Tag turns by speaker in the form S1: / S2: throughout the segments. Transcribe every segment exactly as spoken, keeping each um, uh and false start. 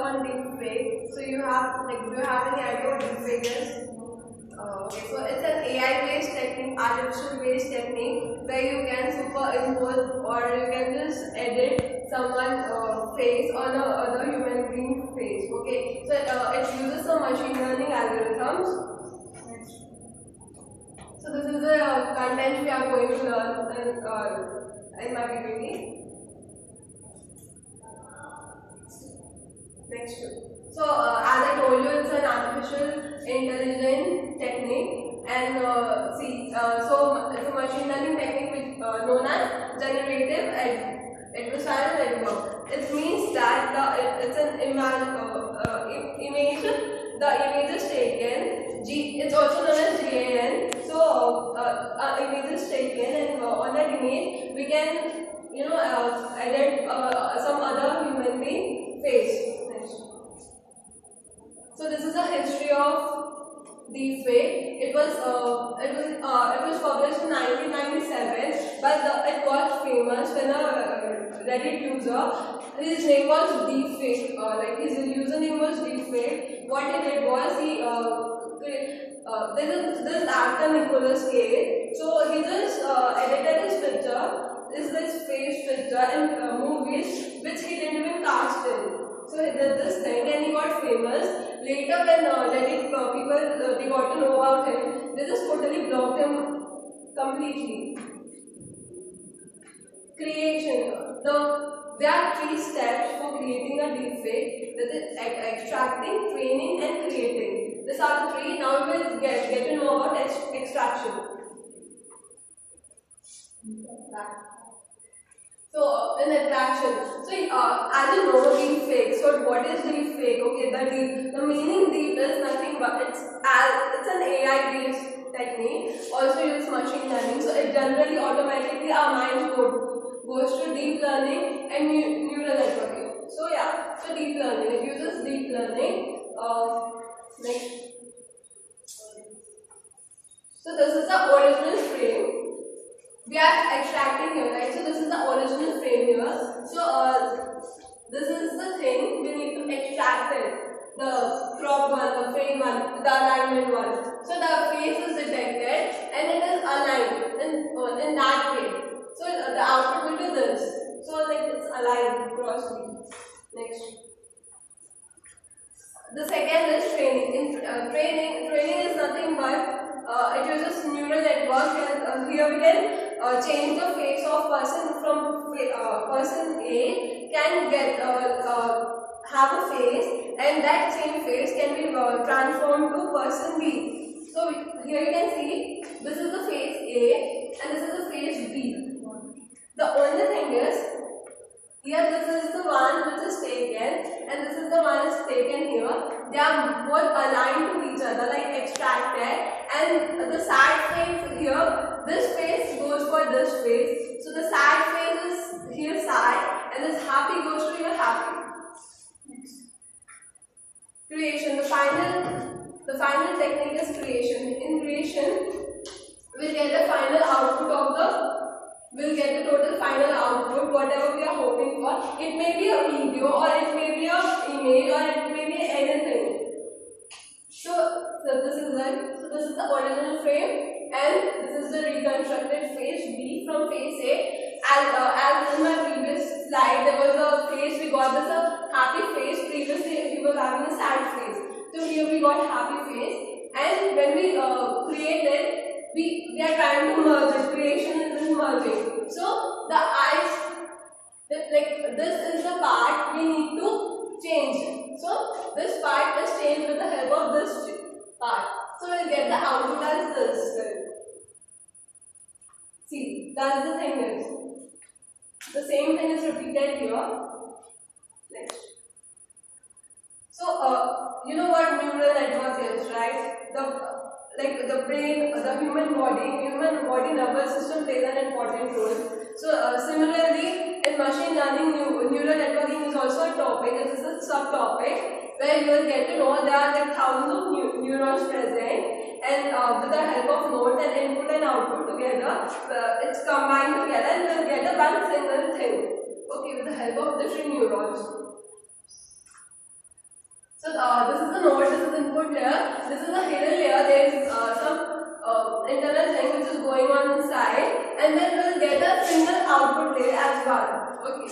S1: on deepfake. So you have like, do you have any idea what deepfake is? Uh, okay, so it's an A I-based technique, artificial-based technique where you can superimpose or you can just edit someone's uh, face on a other human being face. Okay, so uh, it uses some machine learning algorithms. So this is the uh, content we are going to learn in, uh, in my P P T. Next. So uh, as I told you, it's an artificial intelligence technique, and uh, see, uh, so it's a machine learning technique which uh, known as generative ad adversarial network. It means that the, it, it's an image, uh, uh, image. The image is taken. G. It's also known as G A N. So uh, uh, image is taken, and uh, on that image we can, you know, uh, edit uh, some other human being face. So this is the history of deepfake. It was uh, it was uh, it was published in nineteen ninety-seven, but the, it got famous when a Reddit user, his name was Deepfake, uh, like his username was Deepfake. What he did was he uh, uh, there's this actor Nicolas Cage, so he just uh, edited his picture, is this face picture in uh, movies which he didn't even cast in. So he did this thing and he got famous. Later when uh, Reddit uh, people uh, they got to know about him, they just totally blocked him completely. Creation. The, there are three steps for creating a deepfake. That is extracting, training and creating. These are the three. Now we will get, get to know about ex extraction. So in attraction, so uh, as you know, deepfake. So what is deepfake? Okay, the deep, the meaning deep is nothing but it's as it's an A I-based technique. Also uses machine learning. So it generally automatically our mind goes goes to deep learning and neural networking. So yeah, so deep learning. It uses deep learning. Uh, next. So this is the original frame. We are extracting here, right? So this is the original frame here. So uh, this is the thing we need to extract it. The crop one, the frame one, the alignment one. So the face is detected and it is aligned in, uh, in that way. So uh, the output will be this. So like it's aligned crossly. Next. The second is training. In uh, training, training is nothing but uh, it uses neural network, and uh, here we can uh, change the face of person from uh, person A can get uh, uh, have a face, and that same face can be uh, transformed to person B. So here you can see this is the face A and this is the face B. The only thing is here this is the one which is taken and this is the one is taken here. They are both aligned to each other, like extracted, and the sad face here, this face goes for this face. So the sad face is here sad and this happy goes to here happy. Creation. The final the final technique is creation. In creation, we'll get the final output of the we'll get the total final output, whatever we are hoping for. It may be a video or it may be an image or it may be anything. So, so this is it. So this is the original frame and this is the reconstructed face B from face A. As, uh, as in my previous slide, there was a face, we got this a happy face. Previously, we were having a sad face. So here we got happy face, and when we uh, created, we, we are trying to merge it. Creation is merging. So the eyes, the, like this is the part we need to change. So this part is changed with the help of this part. So we'll get the output as this. See, that's the thing is. The same thing is repeated here. Next. So, uh, you know what neural network is, right? The like the brain, the human body, human body nervous system plays an important role. So, uh, similarly, in machine learning, neural networking is also a topic. It is a subtopic where you will get to know there are like thousands of neu neurons present, and uh, with the help of nodes and input and output together, uh, it's combined together and we will get a one single thing. Okay, with the help of different neurons. So uh, this is the node, this is the input layer, this is the hidden layer, there is uh, some uh, internal thing which is going on inside, and then we'll get a single output layer as well. Okay.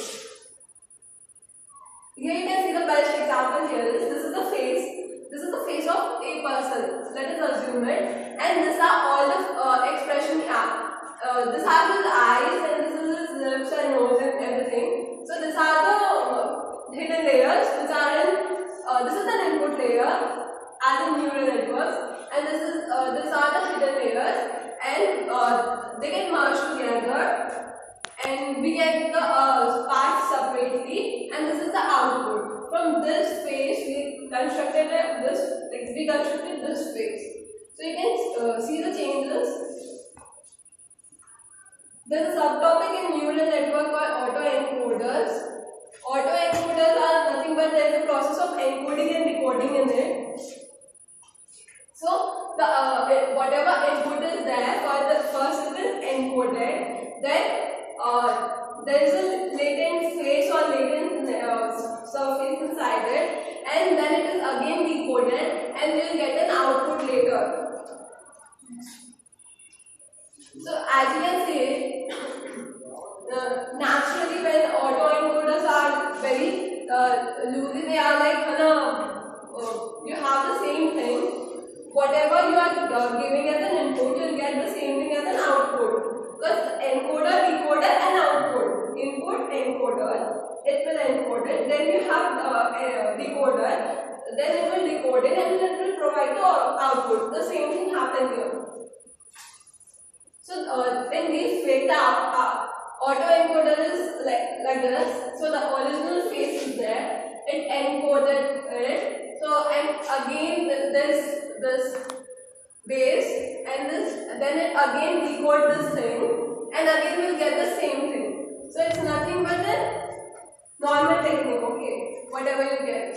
S1: Here you can see the best example here is, this is the face, this is the face of a person, let us assume it, and these are all the uh, expression we have. Uh, this has his eyes, and this is his lips and nose and everything. So these are the uh, hidden layers which are in, uh, this is an input layer as in neural networks, and this is uh, these are the hidden layers, and uh, they get merged together, and we get the uh, parts separately, and this is the output. From this face we constructed this, like we constructed this face. So you can uh, see the changes. There is a subtopic in neural network called autoencoders. Autoencoders are nothing but there is a process of encoding and decoding in it. So the uh, whatever input is there, for the first it is encoded, then uh, there is a latent face or latent uh, surface inside it, and then it is again decoded, and we will get an output later. So as you can see, uh, naturally when autoencoders are very uh, loosely, they are like, uh, you have the same thing. Whatever you are uh, giving as an input, you will get the same thing as an output. Because encoder, decoder and output. Input, encoder, it will encode it. Then you have uh, a decoder, then it will decode it, and it will provide the output. The same thing happens here. So uh, in these fake, the uh, autoencoder is like, like this. So the original face is there, it encoded it. So and again this this base, and this then it again decode this thing, and again we'll get the same thing. So it's nothing but a normal technique, okay, whatever you get.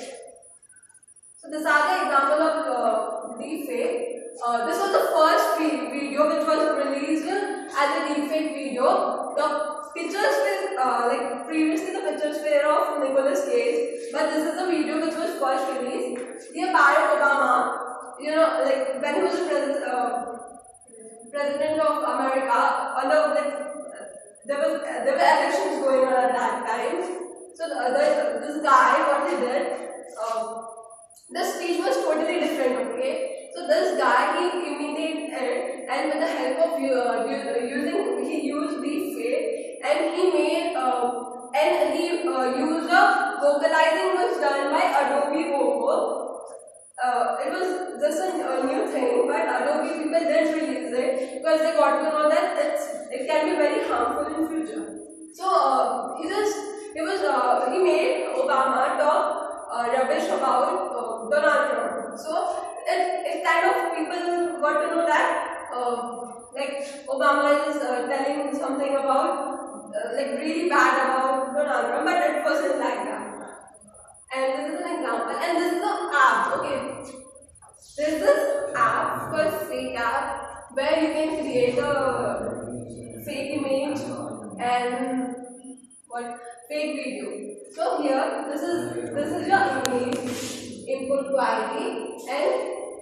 S1: So these are the example of uh, deepfake. Uh, this was the first video which was released as a deepfake video. The pictures were uh, like previously the pictures were of Nicolas Cage, but this is the video which was first released. Dear Barack Obama, you know, like when he was president, uh, president of America, on the, like, there was there were elections going on at that time. So the other this guy, what he did, uh, the speech was totally different. Okay. So this guy, he imitated it, and with the help of uh, using, he used deepfake, and he made, uh, and he uh, used a vocalizing was done by Adobe Voco. Uh, it was just a, a new thing, but Adobe people didn't release it because they got to know that it's, it can be very harmful in future. So uh, he just, he was, uh, he made Obama talk uh, rubbish about uh, Donald Trump. So It, it kind of people got to know that uh, like Obama is uh, telling something about uh, like really bad about Donald Trump, but it wasn't like that. And this is an example, and this is the app. Okay, there's this app called Fake App where you can create a fake image and what fake video. So here, this is this is your image input quality, and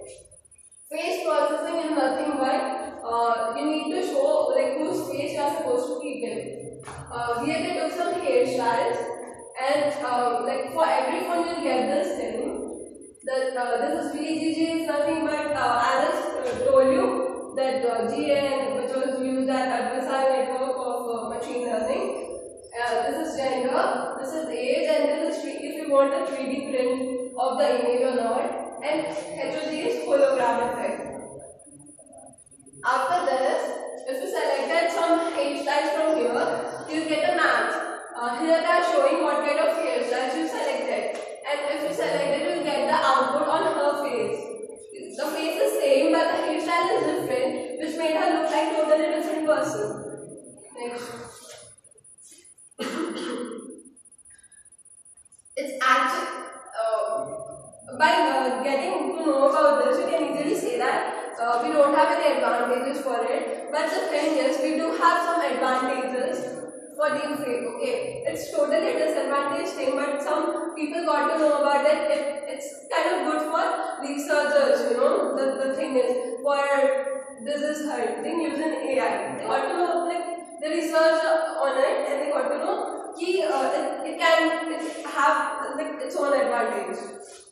S1: face processing is nothing but uh, you need to show like whose face you are supposed to keep in. Uh, here they took some hairstyles, and uh, like for every phone you'll get this thing. That uh, this is V G G is nothing but uh, I just uh, told you that uh, G A N, which was used as adversarial network of uh, machine learning. Uh, this is gender, this is age, and this is if you want a three D print of the image or not. And H O G is hologram effect. After this, if you selected some hairstyles from here, you get a match. Uh, here they are showing what kind of hairstyles you selected, and if you selected, you get the output on her face. The face is same, but the hairstyle is different, which made her look like totally different person. Next. It's actually uh, by uh, getting to know about this, you can easily say that uh, we don't have any advantages for it. But the thing is, we do have some advantages for deepfake. Okay, it's totally a disadvantage thing, but some people got to know about it. It, it it's kind of good for researchers, you know. The, the thing is, for this is thing using A I, they got to know, like, they research on it and they got to know ki, uh, it, it can it have like its own advantage.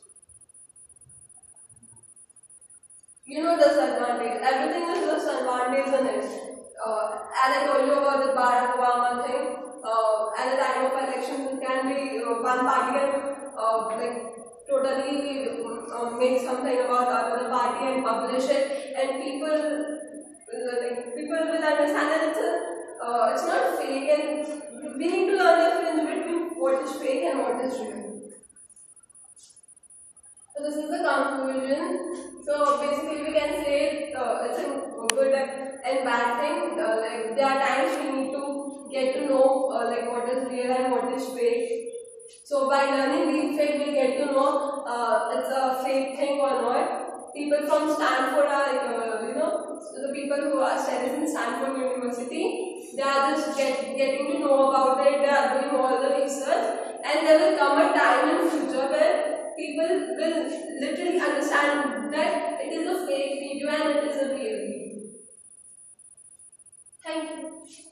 S1: You know, this advantage, everything is just advantage in it. Uh, as I told you about the Barack Obama thing, uh, at the time of election, it can be uh, one party can uh, like totally uh, make something about another party and publish it, and people uh, like people will understand that it's a, uh, it's not fake, and we need to learn the difference between what is fake and what is real. So this is the conclusion. So basically we can say uh, it's a good and bad thing. Uh, like there are times we need to get to know uh, like what is real and what is fake. So by learning deepfake, we get to know uh, it's a fake thing or not. People from Stanford are like, uh, you know, so the people who are studying in Stanford University, they are just get, getting to know about it. They are doing all the research, and there will come a time in future where people will literally understand that it is a fake video and it is a real video. Thank you.